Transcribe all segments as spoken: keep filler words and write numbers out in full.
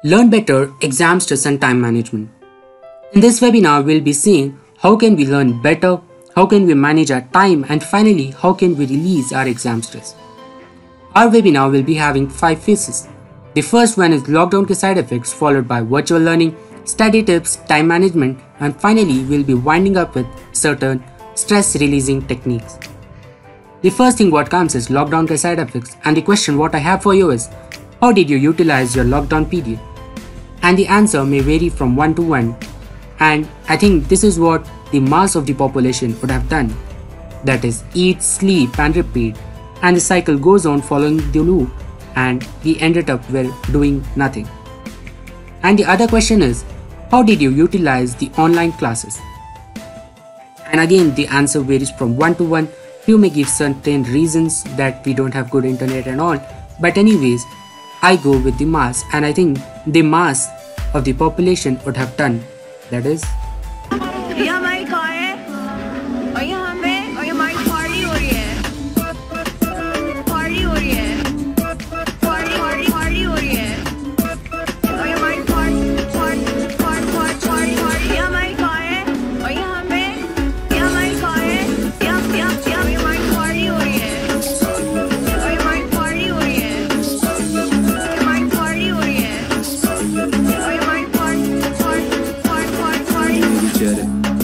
Learn better exam stress and time management. In this webinar, we'll be seeing how can we learn better, how can we manage our time, and finally, how can we release our exam stress. Our webinar will be having five phases. The first one is lockdown ke side effects, followed by virtual learning, study tips, time management, and finally, we'll be winding up with certain stress releasing techniques. The first thing what comes is lockdown ke side effects, and the question what I have for you is, how did you utilize your lockdown period? And the answer may vary from one to one, and I think this is what the mass of the population would have done. That is, eat, sleep and repeat, and the cycle goes on following the loop, and we ended up with doing nothing. And the other question is, how did you utilize the online classes? And again, the answer varies from one to one. You may give certain reasons that we don't have good internet and all, but anyways, I go with the mass, and I think the mass of the population would have done. That is, ये हमारी car है और यहाँ पे और ये हमारी party हो रही है पार्टी हो रही है पार्टी पार्टी पार्टी हो रही है और ये हमारी party party party party party ये हमारी कार है और यहाँ पे ये हमारी कार है यहाँ यहाँ यहाँ ये हमारी पार्टी हो रही है और ये हमारी पार्टी हो रही है ये हमारी पार्टी हो रही है और ये हमारी party party party party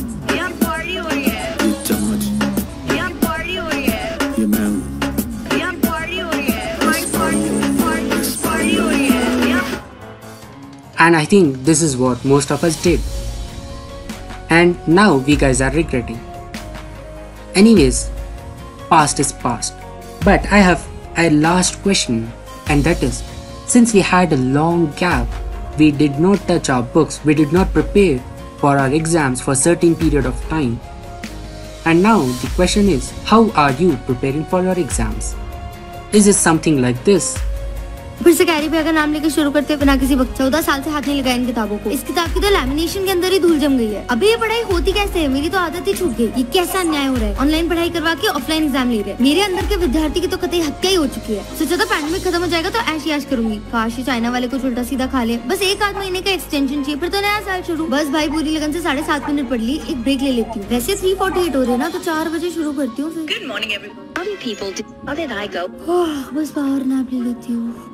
and I think this is what most of us did. And now we guys are regretting. Anyways, past is past. But I have a last question, and that is, since we had a long gap, we did not touch our books, we did not prepare for our exams for a certain period of time. And now the question is, how are you preparing for your exams? Is it something like this? फिर से carry पे अगर नाम लेकर शुरू करते हैं बिना किसी वक्त। चौदह साल से हाथ नहीं लगाया इन किताबों को। इस किताब की तो लैमिनेशन के अंदर ही धूल जम गई है। अभी ये पढ़ाई होती कैसे है? मेरी तो आदत ही छूट गई। ये कैसा अन्याय हो रहा है? ऑनलाइन पढ़ाई करवा के ऑफलाइन एग्जाम ले रहे हैं। मेरे अंदर के विद्यार्थी की तो कतई हत्या ही हो चुकी है। सोचा था पैंडेमिक खत्म हो जाएगा तो ऐश याश करूंगी। काश चाइना वाले को उल्टा सीधा खा ले। बस एक आध महीने का एक्सटेंशन चाहिए, फिर तो नया साल शुरू। बस भाई पूरी लगन से साढ़े सात मिनट पढ़ ली, एक ब्रेक ले लेती हूँ। वैसे थ्री फोर्टी एट हो रहे ना, तो चार बजे शुरू करती हूँ। Good morning everyone. How do people do? How did I go? बस बाहर नैप ले लेती हूँ।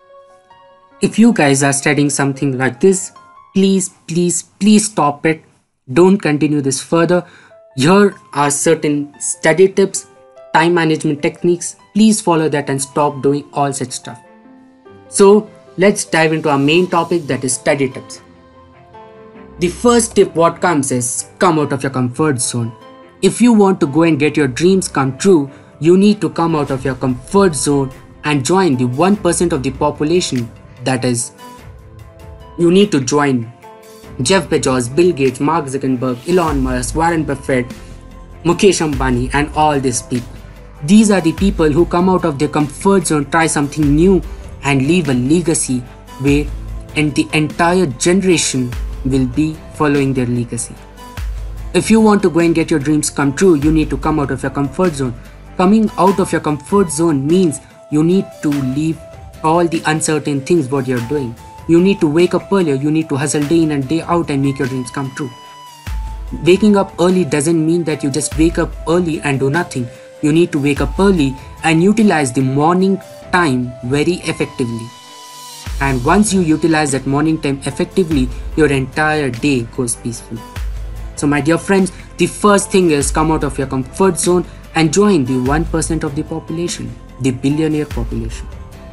If you guys are studying something like this, please, please, please stop it. Don't continue this further. Here are certain study tips, time management techniques. Please follow that and stop doing all such stuff. So let's dive into our main topic, that is study tips. The first tip what comes is, come out of your comfort zone. If you want to go and get your dreams come true, you need to come out of your comfort zone and join the one percent of the population. That is, you need to join Jeff Bezos, Bill Gates, Mark Zuckerberg, Elon Musk, Warren Buffett, Mukesh Ambani, and all these people. These are the people who come out of their comfort zone, try something new, and leave a legacy where and the entire generation will be following their legacy. If you want to go and get your dreams come true, you need to come out of your comfort zone. Coming out of your comfort zone means you need to leave all the uncertain things what you're doing. You need to wake up earlier, you need to hustle day in and day out and make your dreams come true. Waking up early doesn't mean that you just wake up early and do nothing. You need to wake up early and utilize the morning time very effectively. And once you utilize that morning time effectively, your entire day goes peaceful. So my dear friends, the first thing is come out of your comfort zone and join the one percent of the population, the billionaire population.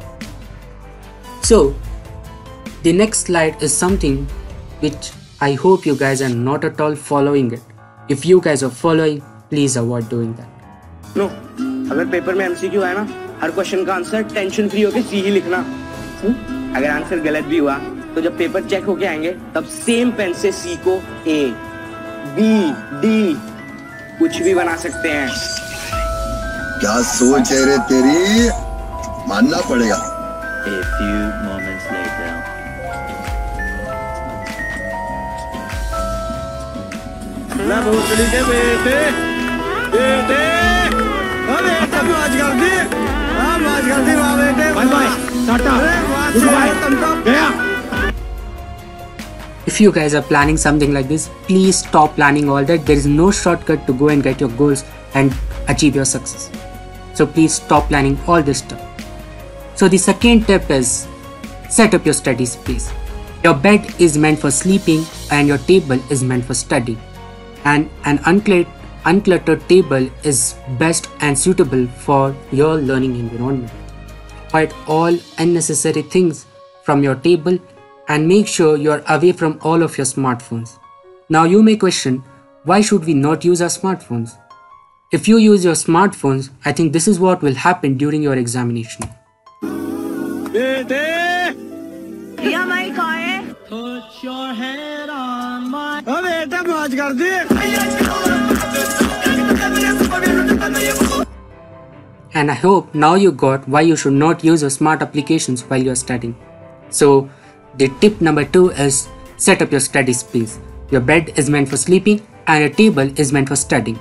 So, the next slide is something which I hope you guys are not at all following it. If you guys are following, please avoid doing that. No, अगर paper में MCQ आया ना, हर question का answer tension free होके सी ही लिखना। अगर आंसर गलत भी हुआ, तो जब पेपर चेक होके आएंगे, तब सेम पेन से सी को ए, बी, डी कुछ भी बना सकते हैं। क्या सोच है रे तेरी? मानना पड़ेगा। A few moments later. ना भोसड़ी के बेटे, बेटे, अरे तब आज कर दी, हाँ आज कर दी वाह बेटे, बाय बाय, टाटा, गुड बाय, गया। If you guys are planning something like this, please stop planning all that. There is no shortcut to go and get your goals and achieve your success. So please stop planning all this stuff. So the second tip is set up your study space. Your bed is meant for sleeping and your table is meant for studying. And an uncluttered, uncluttered table is best and suitable for your learning environment. Avoid all unnecessary things from your table and make sure you are away from all of your smartphones. Now you may question, why should we not use our smartphones? If you use your smartphones, I think this is what will happen during your examination. ये हमारी car है। Put your head on my. अबे बेटा मौज कर दे। And I hope now you got why you should not use your smart applications while you are studying. So the tip number two is set up your study space. Your bed is meant for sleeping and your table is meant for studying.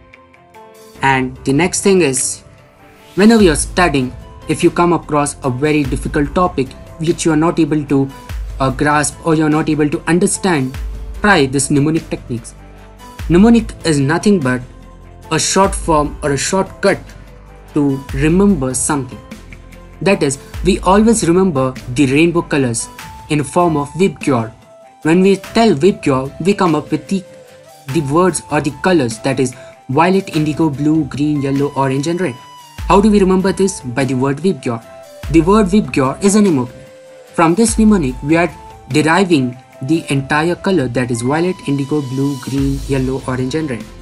And the next thing is, whenever you are studying, if you come across a very difficult topic which you are not able to uh, grasp or you are not able to understand, try this mnemonic techniques. Mnemonic is nothing but a short form or a shortcut to remember something. That is, we always remember the rainbow colors in form of VibGyor. When we tell VibGyor, we come up with the, the words or the colors, that is violet, indigo, blue, green, yellow, orange and red. How do we remember this? By the word VibGyor. The word VibGyor is a mnemonic. From this mnemonic, we are deriving the entire color, that is violet, indigo, blue, green, yellow, orange and red.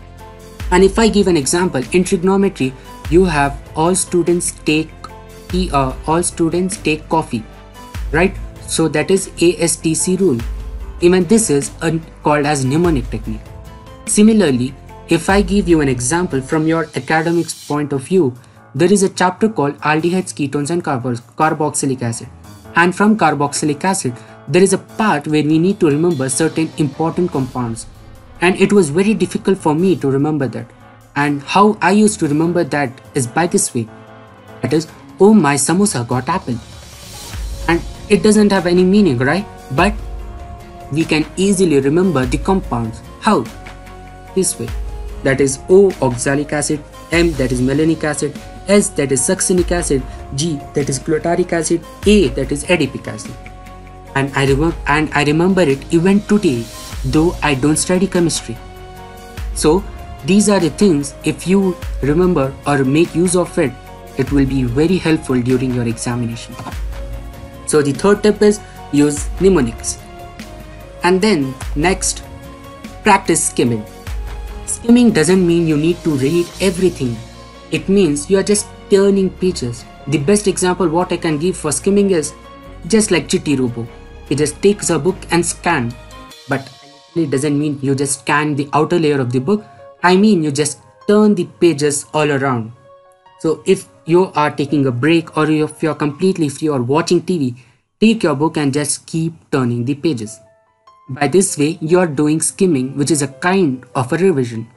And if I give an example, in trigonometry, you have all students take tea, uh, all students take coffee, right? So that is A S T C rule. Even this is a, called as mnemonic technique. Similarly, if I give you an example from your academics point of view, there is a chapter called aldehydes, ketones and carbo- carboxylic acid. And from carboxylic acid, there is a part where we need to remember certain important compounds. And it was very difficult for me to remember that. And how I used to remember that is by this way. That is, oh my samosa got apple. And it doesn't have any meaning, right? But we can easily remember the compounds. How? This way. That is O, oxalic acid, M, that is malonic acid, S, that is succinic acid, G, that is glutaric acid, A, that is adipic acid. And I remember and I remember it even today, though I don't study chemistry. So these are the things, if you remember or make use of it, it will be very helpful during your examination. So the third tip is use mnemonics. And then next, practice skimming. Skimming doesn't mean you need to read everything. It means you are just turning pages. The best example what I can give for skimming is just like Chitti Robo. It just takes a book and scan. But it doesn't mean you just scan the outer layer of the book. I mean you just turn the pages all around. So if you are taking a break or if you are completely free or watching T V, take your book and just keep turning the pages. By this way, you are doing skimming, which is a kind of a revision.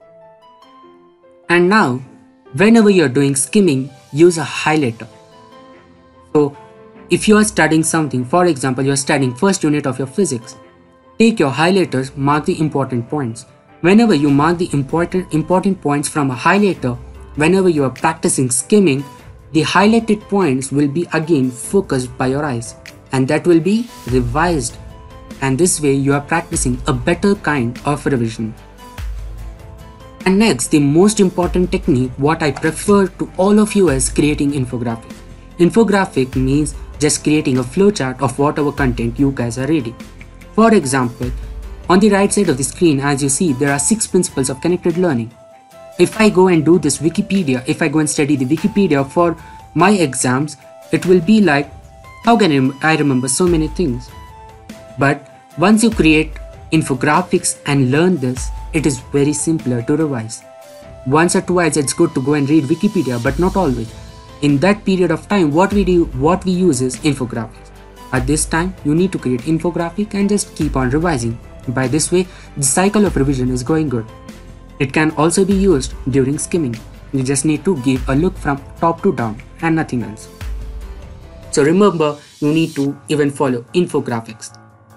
And now, whenever you are doing skimming, use a highlighter. So, if you are studying something, for example, you are studying first unit of your physics, take your highlighters, mark the important points. Whenever you mark the important, important points from a highlighter, whenever you are practicing skimming, the highlighted points will be again focused by your eyes, and that will be revised. And this way you are practicing a better kind of revision. And next, the most important technique what I prefer to all of you is creating infographic. Infographic means just creating a flowchart of whatever content you guys are reading. For example, on the right side of the screen, as you see, there are six principles of connected learning. If I go and do this Wikipedia, if I go and study the Wikipedia for my exams, it will be like, how can I remember so many things? But once you create infographics and learn this, it is very simpler to revise. Once or twice it's good to go and read Wikipedia, but not always. In that period of time, what we do, what we use is infographics. At this time, you need to create infographic and just keep on revising. By this way, the cycle of revision is going good. It can also be used during skimming. You just need to give a look from top to down and nothing else. So remember, you need to even follow infographics.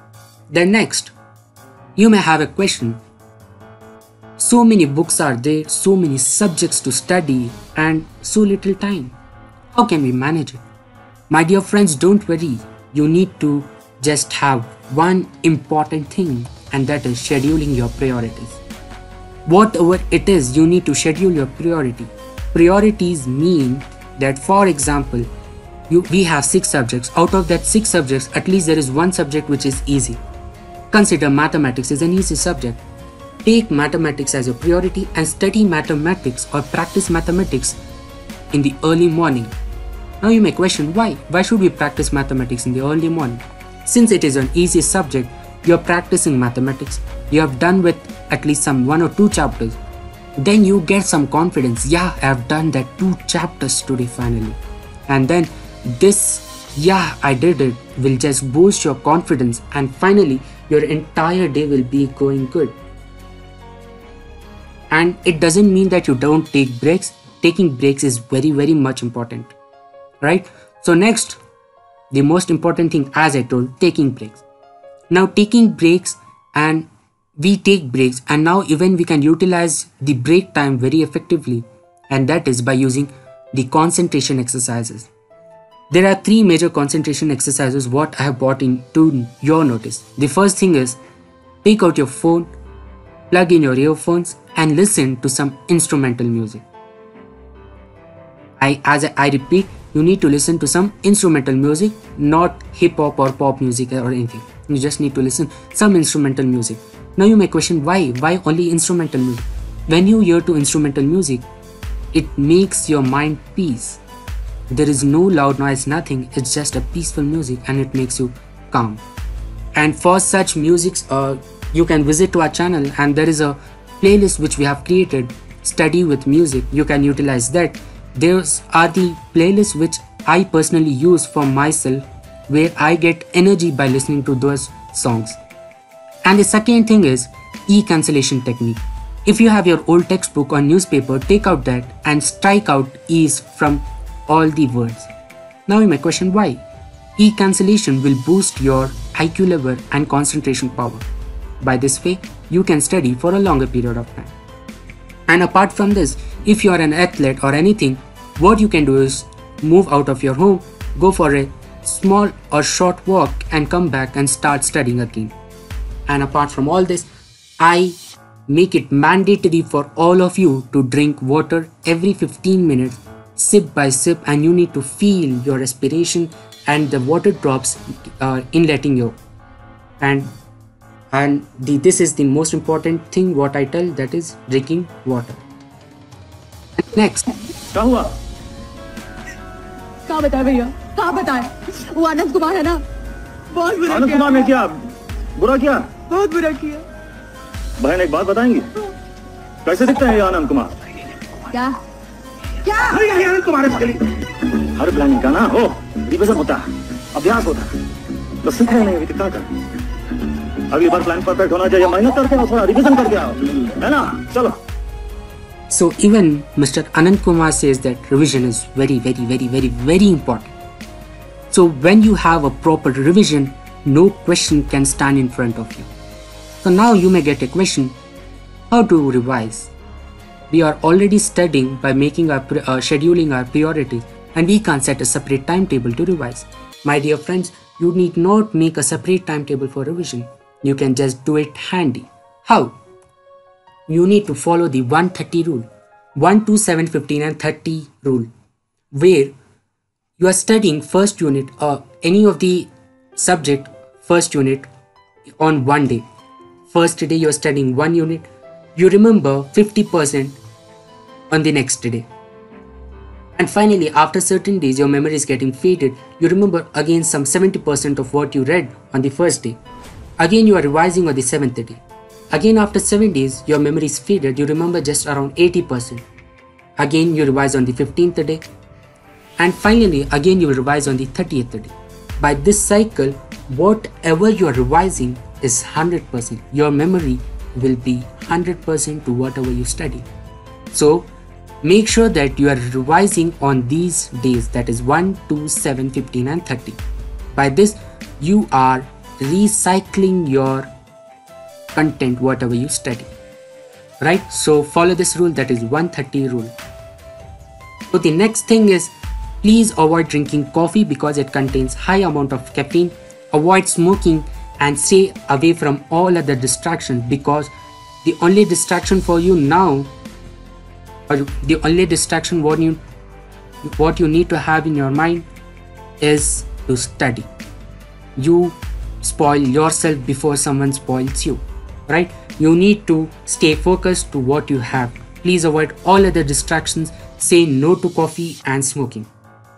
Then next, you may have a question. So many books are there, so many subjects to study and so little time. How can we manage it? My dear friends, don't worry. You need to just have one important thing, and that is scheduling your priorities. Whatever it is, you need to schedule your priority. Priorities mean that, for example, you, we have six subjects. Out of that six subjects, at least there is one subject which is easy. Consider mathematics is an easy subject. Take mathematics as a priority and study mathematics or practice mathematics in the early morning. Now you may question why? Why should we practice mathematics in the early morning? Since it is an easy subject, you are practicing mathematics. You have done with at least some one or two chapters. Then you get some confidence. Yeah, I have done that two chapters today finally. And then this, yeah, I did it, will just boost your confidence, and finally your entire day will be going good. And it doesn't mean that you don't take breaks. Taking breaks is very, very much important, right? So next, the most important thing, as I told, taking breaks. Now taking breaks, and we take breaks, and now even we can utilize the break time very effectively, and that is by using the concentration exercises. There are three major concentration exercises what I have brought into your notice. The first thing is, take out your phone, plug in your earphones and listen to some instrumental music. I, as I, I repeat, you need to listen to some instrumental music, not hip hop or pop music or anything. You just need to listen some instrumental music. Now you may question why? Why only instrumental music? When you hear to instrumental music, it makes your mind peace. There is no loud noise, nothing. It's just a peaceful music and it makes you calm. And for such musics, uh, you can visit to our channel, and there is a playlist which we have created, Study with Music. You can utilize that. Those are the playlists which I personally use for myself, where I get energy by listening to those songs. And the second thing is E-cancellation technique. If you have your old textbook or newspaper, take out that and strike out E's from all the words. Now you may question why. E-cancellation will boost your I Q level and concentration power. By this way, you can study for a longer period of time. And apart from this, if you are an athlete or anything, what you can do is move out of your home, go for a small or short walk and come back and start studying again. And apart from all this, I make it mandatory for all of you to drink water every fifteen minutes, sip by sip, and you need to feel your respiration and the water drops uh, inletting you. And and the, this is the most important thing what I tell, that is drinking water. Next. क्या हुआ? कहाँ बताए भैया? कहाँ बताए? वो आनंद कुमार है ना? बहुत बुरा किया। आनंद कुमार ने क्या बुरा किया? बहुत बुरा किया। बहन एक बात बताएंगी? कैसे दिखते हैं ये आनंद कुमार? क्या? क्या? अरे ये आनंद कुमार है। हर प्लानिंग का ना हो रिवीजन होता है, अभ्यास होता है, तो सीख रहे नहीं अभी तक क्या कर? अगली बार प्लान परफेक्ट होना चाहिए, मेहनत करके आओ, थोड़ा रिवीजन करके आओ, है ना? चलो. So even Mister Anand Kumar says that revision is very, very, very, very, very important. So when you have a proper revision, no question can stand in front of you. So now you may get a question, how to revise? We are already studying by making our uh, scheduling our priorities, and we can't set a separate timetable to revise. My dear friends, you need not make a separate timetable for revision. You can just do it handy. How? You need to follow the one thirty rule, one, two, seven, fifteen and thirty rule, where you are studying first unit or any of the subject first unit on one day. First day you are studying one unit, you remember fifty percent on the next day. And finally, after certain days your memory is getting faded, you remember again some seventy percent of what you read on the first day. Again you are revising on the seventh day. Again after seven days your memory is faded, you remember just around eighty percent. Again you revise on the fifteenth day. And finally again you will revise on the thirtieth day. By this cycle, whatever you are revising is one hundred percent. Your memory will be one hundred percent to whatever you study. So make sure that you are revising on these days, that is one, two, seven, fifteen and thirty. By this you are recycling your content, whatever you study, right? So follow this rule, that is one thirty rule. So the next thing is, please avoid drinking coffee because it contains high amount of caffeine. Avoid smoking and stay away from all other distractions, because the only distraction for you now, or the only distraction what you what you need to have in your mind is to study. You spoil yourself before someone spoils you, right? You need to stay focused to what you have. Please avoid all other distractions. Say no to coffee and smoking.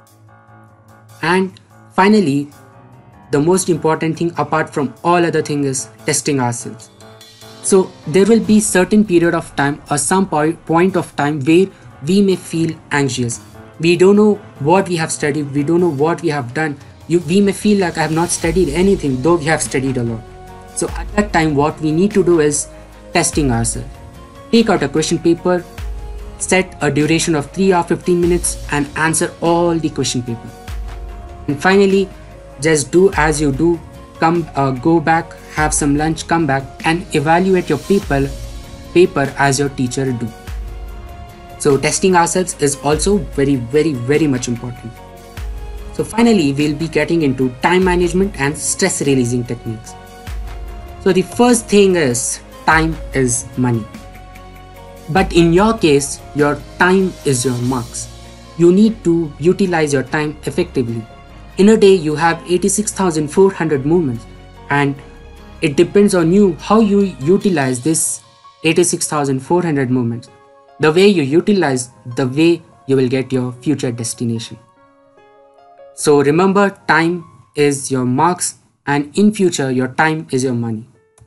And finally, the most important thing apart from all other things is testing ourselves. So there will be certain period of time or some point of time where we may feel anxious. We don't know what we have studied. We don't know what we have done. You, we may feel like I have not studied anything, though we have studied a lot. So at that time, what we need to do is testing ourselves. Take out a question paper, set a duration of three or fifteen minutes and answer all the question paper. And finally, just do as you do. Come, uh, go back, have some lunch, come back and evaluate your paper, paper as your teacher do. So testing ourselves is also very, very, very much important. So finally, we'll be getting into time management and stress releasing techniques. So the first thing is, time is money. But in your case, your time is your marks. You need to utilize your time effectively. In a day, you have eighty-six thousand four hundred movements, and it depends on you how you utilize this eighty-six thousand four hundred movements. The way you utilize, the way you will get your future destination. So remember, time is your marks, and in future, your time is your money.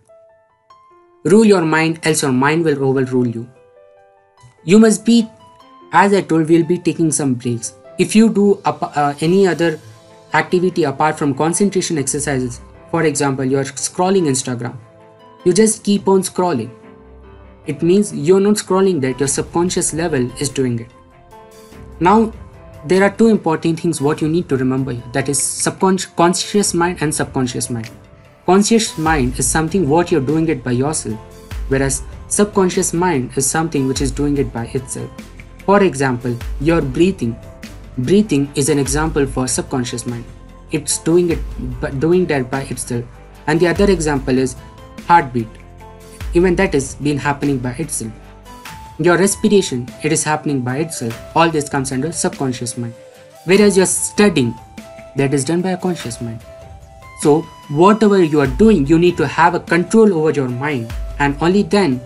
Rule your mind, else your mind will overrule you. You must be, as I told, we'll be taking some breaks. If you do uh, any other activity apart from concentration exercises, for example, you are scrolling Instagram, you just keep on scrolling. It means you're not scrolling that, your subconscious level is doing it. Now, there are two important things what you need to remember here, that is subconscious conscious mind and subconscious mind. Conscious mind is something what you're doing it by yourself, whereas subconscious mind is something which is doing it by itself. For example, your breathing. Breathing is an example for subconscious mind. It's doing it, but doing that by itself. And the other example is heartbeat. Even that is been happening by itself. Your respiration, it is happening by itself. All this comes under subconscious mind. Whereas your studying, that is done by a conscious mind. So whatever you are doing, you need to have a control over your mind, and only then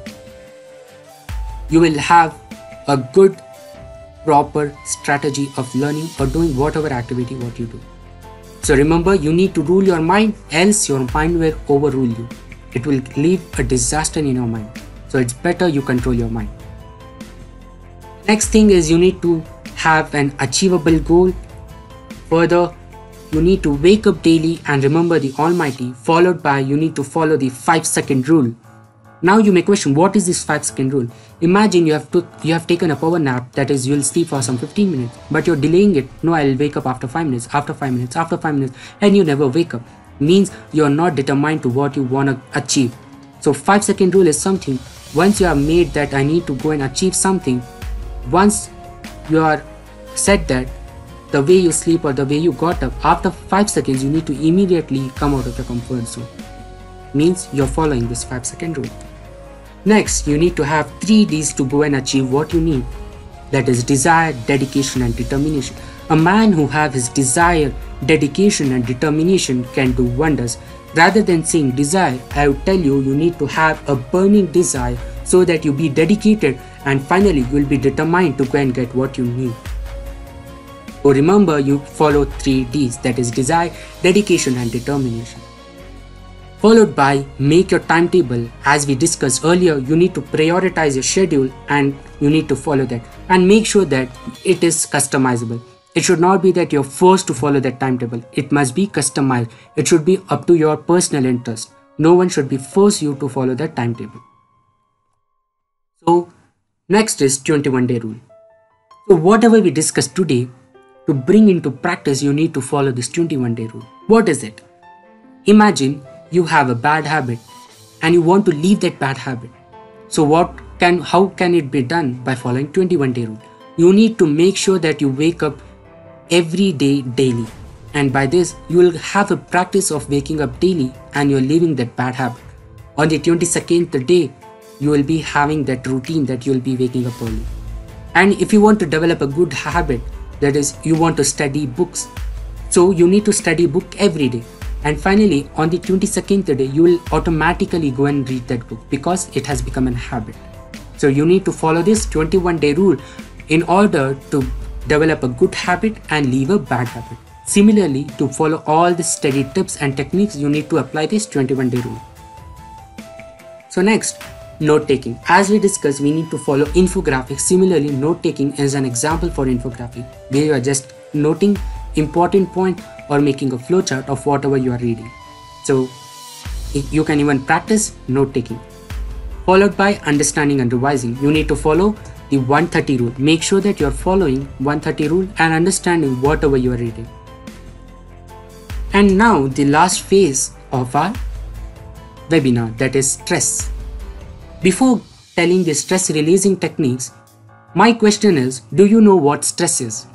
you will have a good proper strategy of learning or doing whatever activity what you do. So remember, you need to rule your mind, else your mind will overrule you. It will leave a disaster in your mind. So it's better you control your mind. Next thing is, you need to have an achievable goal. Further, you need to wake up daily and remember the Almighty, followed by you need to follow the five second rule. Now you may question, what is this five second rule? Imagine you have took you have taken a power nap, that is you will sleep for some fifteen minutes, but you're delaying it. No, I'll wake up after five minutes, after five minutes, after five minutes, and you never wake up. Means you're not determined to what you want to achieve. So five second rule is something, once you have made that I need to go and achieve something, once you are said that, the way you sleep or the way you got up, after five seconds you need to immediately come out of the comfort zone. Means you're following this five second rule. Next, you need to have three D's to go and achieve what you need. That is desire, dedication and determination. A man who has his desire, dedication and determination can do wonders. Rather than saying desire, I would tell you, you need to have a burning desire so that you be dedicated and finally you will be determined to go and get what you need. So remember, you follow three D's, that is desire, dedication and determination. Followed by make your timetable. As we discussed earlier, you need to prioritize your schedule and you need to follow that, and make sure that it is customizable. It should not be that you're forced to follow that timetable. It must be customized. It should be up to your personal interest. No one should be forced you to follow that timetable. So next is twenty-one day rule. So whatever we discussed today, to bring into practice, you need to follow this twenty-one day rule. What is it? Imagine you have a bad habit and you want to leave that bad habit. So what can, how can it be done? By following twenty-one day rule. You need to make sure that you wake up every day daily. And by this, you will have a practice of waking up daily and you're leaving that bad habit. On the twenty-second day, you will be having that routine that you'll be waking up early. And if you want to develop a good habit, that is, you want to study books. So you need to study book every day. And finally, on the twenty-second day, you will automatically go and read that book because it has become a habit. So you need to follow this twenty-one day rule in order to develop a good habit and leave a bad habit. Similarly, to follow all the study tips and techniques, you need to apply this twenty-one day rule. So next, note taking. As we discussed, we need to follow infographics. Similarly, note taking is an example for infographic, where you are just noting important point or making a flowchart of whatever you are reading. So you can even practice note taking. Followed by understanding and revising. You need to follow the one thirty rule. Make sure that you are following one thirty rule and understanding whatever you are reading. And now the last phase of our webinar, that is stress. Before telling the stress releasing techniques, my question is, do you know what stress is?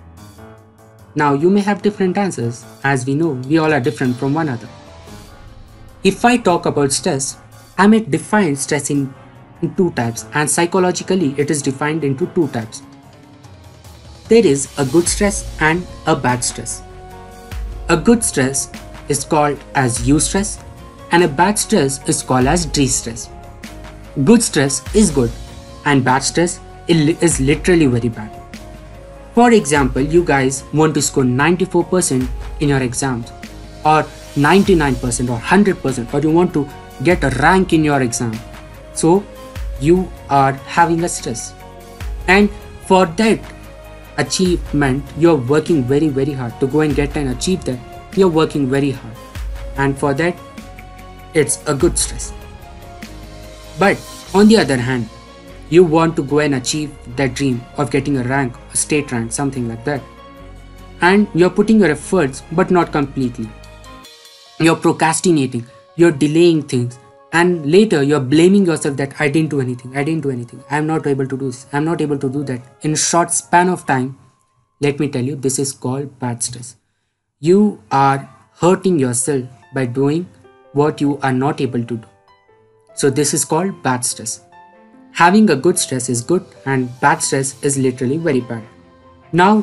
Now you may have different answers. As we know, we all are different from one another. If I talk about stress, I may define stress in, in two types, and psychologically it is defined into two types. There is a good stress and a bad stress. A good stress is called as eustress and a bad stress is called as de-stress. Good stress is good and bad stress is literally very bad. For example, you guys want to score ninety-four percent in your exams or ninety-nine percent or one hundred percent, or you want to get a rank in your exam. So you are having a stress, and for that achievement you're working very very hard to go and get and achieve that. You're working very hard, and for that it's a good stress. But on the other hand, you want to go and achieve that dream of getting a rank, a state rank, something like that, and you're putting your efforts but not completely. You're procrastinating, you're delaying things, and later you're blaming yourself that I didn't do anything, I didn't do anything, I'm not able to do this, I'm not able to do that. In a short span of time, let me tell you, this is called bad stress. You are hurting yourself by doing what you are not able to do. So this is called bad stress. Having a good stress is good and bad stress is literally very bad. Now,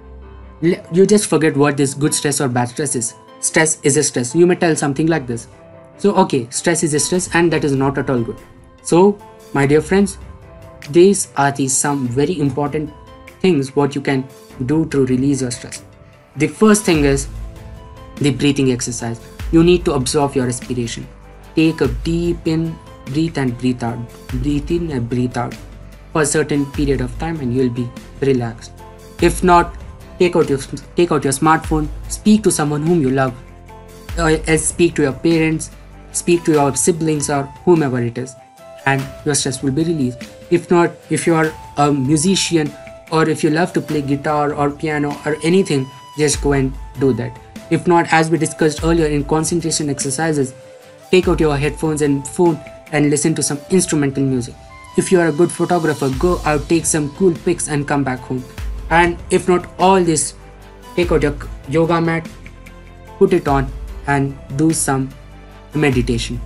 you just forget what this good stress or bad stress is. Stress is a stress. You may tell something like this. So okay, stress is a stress and that is not at all good. So my dear friends, these are the some very important things what you can do to release your stress. The first thing is the breathing exercise. You need to observe your respiration. Take a deep in, breathe and breathe out. Breathe in and breathe out for a certain period of time and you'll be relaxed. If not, take out your take out your smartphone, speak to someone whom you love, or speak to your parents, speak to your siblings or whomever it is, and your stress will be released. If not, if you are a musician or if you love to play guitar or piano or anything, just go and do that. If not, as we discussed earlier in concentration exercises, take out your headphones and phone and listen to some instrumental music. If you are a good photographer, go out, take some cool pics and come back home. And if not all this, take out your yoga mat, put it on and do some meditation.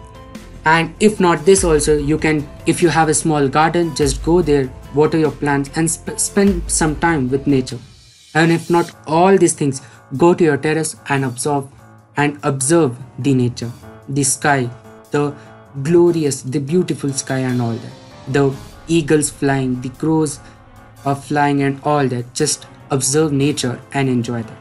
And if not this also, you can, if you have a small garden, just go there, water your plants and sp spend some time with nature. And if not all these things, go to your terrace and observe and observe the nature, the sky, the glorious, the beautiful sky and all that. The eagles flying, the crows are flying and all that. Just observe nature and enjoy that.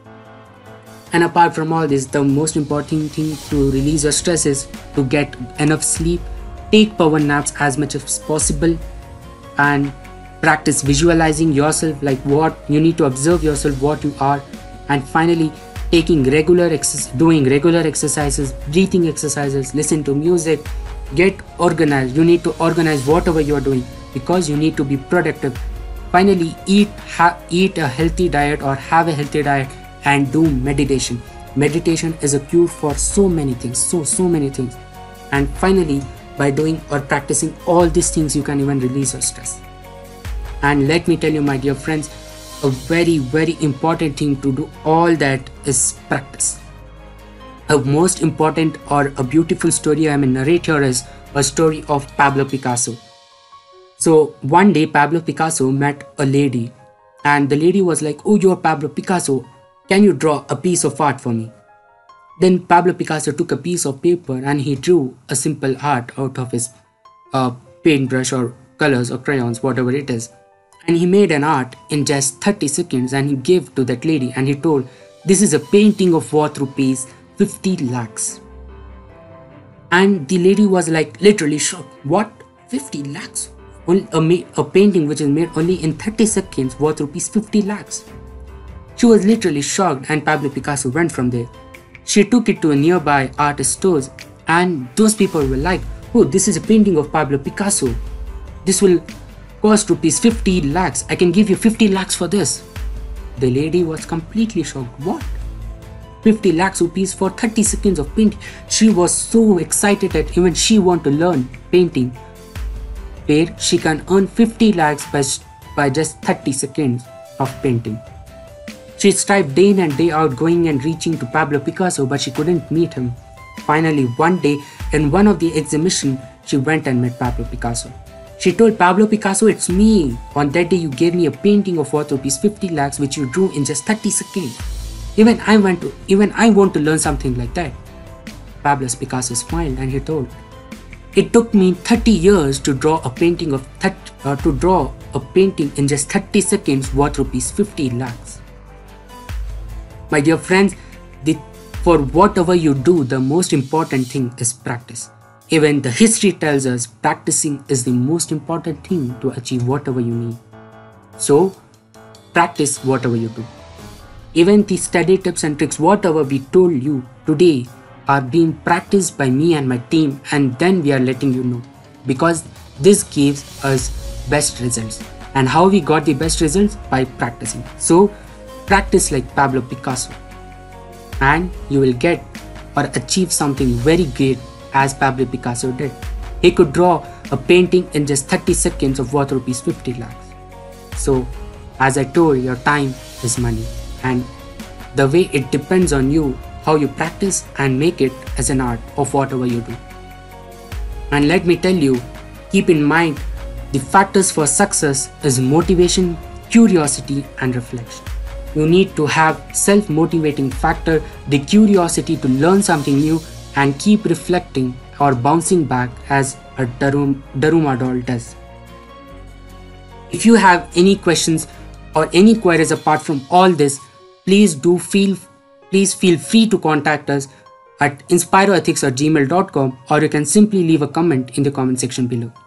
And apart from all this, the most important thing to release your stress is to get enough sleep, take power naps as much as possible, and practice visualizing yourself, like what you need to observe yourself, what you are, and finally taking regular exercise, doing regular exercises, breathing exercises, listen to music, get organized. You need to organize whatever you are doing because you need to be productive. Finally, eat ha eat a healthy diet or have a healthy diet and do meditation. meditation is a cure for so many things, so, so many things. And finally, by doing or practicing all these things, you can even release your stress. And let me tell you, my dear friends, a very, very important thing to do all that is practice. A most important or a beautiful story I may narrate here is a story of Pablo Picasso. So one day Pablo Picasso met a lady, and the lady was like, "Oh, you're Pablo Picasso. Can you draw a piece of art for me?" Then Pablo Picasso took a piece of paper and he drew a simple art out of his uh, paintbrush or colors or crayons, whatever it is. And he made an art in just thirty seconds and he gave to that lady and he told, "This is a painting of worth rupees fifty lakhs. And the lady was like literally shocked. What? fifty lakhs? A, a painting which is made only in thirty seconds worth rupees fifty lakhs. She was literally shocked and Pablo Picasso went from there. She took it to a nearby art stores and those people were like, "Oh, this is a painting of Pablo Picasso. This will cost rupees fifty lakhs. I can give you fifty lakhs for this." The lady was completely shocked. What? fifty lakhs rupees for thirty seconds of painting? She was so excited that even she wanted to learn painting, where she can earn fifty lakhs by, by just thirty seconds of painting. She strived day in and day out going and reaching to Pablo Picasso, but she couldn't meet him. Finally, one day in one of the exhibitions, she went and met Pablo Picasso. She told Pablo Picasso, "It's me. On that day you gave me a painting of worth rupees fifty lakhs which you drew in just thirty seconds. Even I want to even I want to learn something like that." Pablo Picasso smiled and he told, "It took me thirty years to draw a painting of thirty, uh, to draw a painting in just thirty seconds worth rupees fifty lakhs. My dear friends, the, for whatever you do, the most important thing is practice. Even the history tells us practicing is the most important thing to achieve whatever you need. So, practice whatever you do. Even the study tips and tricks, whatever we told you today, are being practiced by me and my team, and then we are letting you know, because this gives us best results. And how we got the best results? By practicing. So practice like Pablo Picasso and you will get or achieve something very great as Pablo Picasso did. He could draw a painting in just thirty seconds of worth rupees fifty lakhs. So as I told, your time is money, and the way it depends on you how you practice and make it as an art of whatever you do. And let me tell you, keep in mind the factors for success is motivation, curiosity and reflection. You need to have self-motivating factor, the curiosity to learn something new and keep reflecting or bouncing back as a Darum, Daruma doll does. If you have any questions or any queries apart from all this, please do feel please feel free to contact us at inspiroethics at gmail dot com, or you can simply leave a comment in the comment section below.